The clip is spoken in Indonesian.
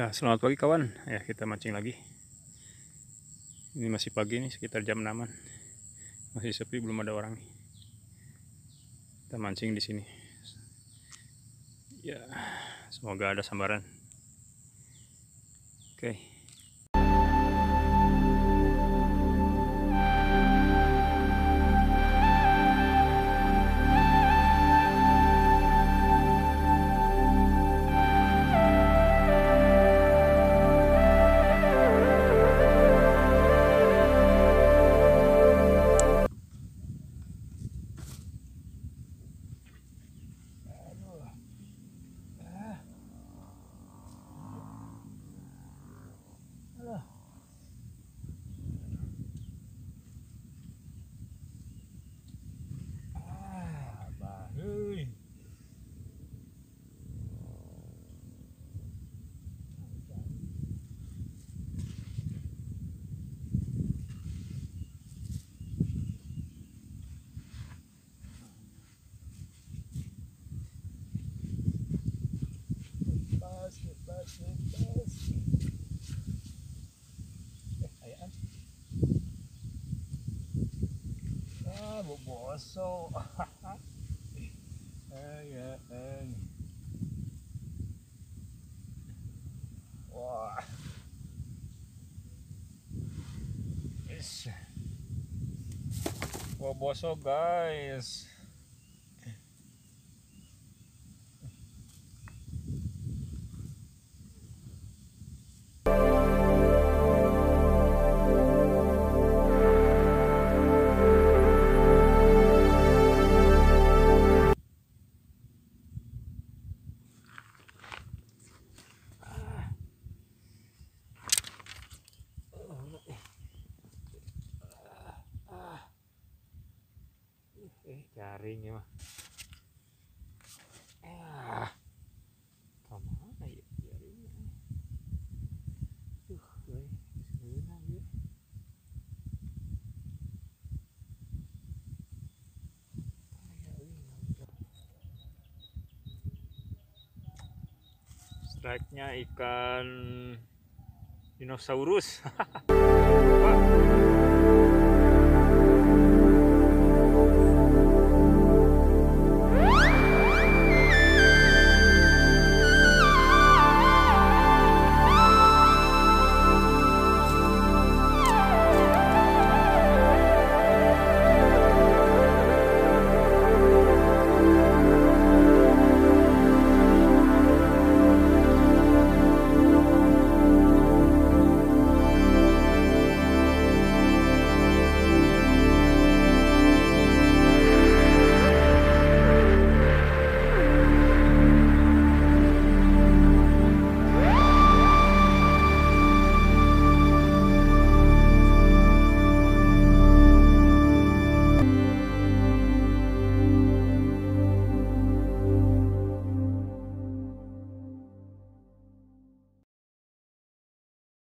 Ya, selamat pagi kawan. Ya, kita mancing lagi. Ini masih pagi nih, sekitar jam 6-an. Masih sepi, belum ada orang nih. Kita mancing di sini. Ya, semoga ada sambaran. Oke. Boboso. Wah. Is. Boboso guys. Jaring ya mah. Kemana ya jaringnya? Ya. Strike-nya ikan dinosaurus.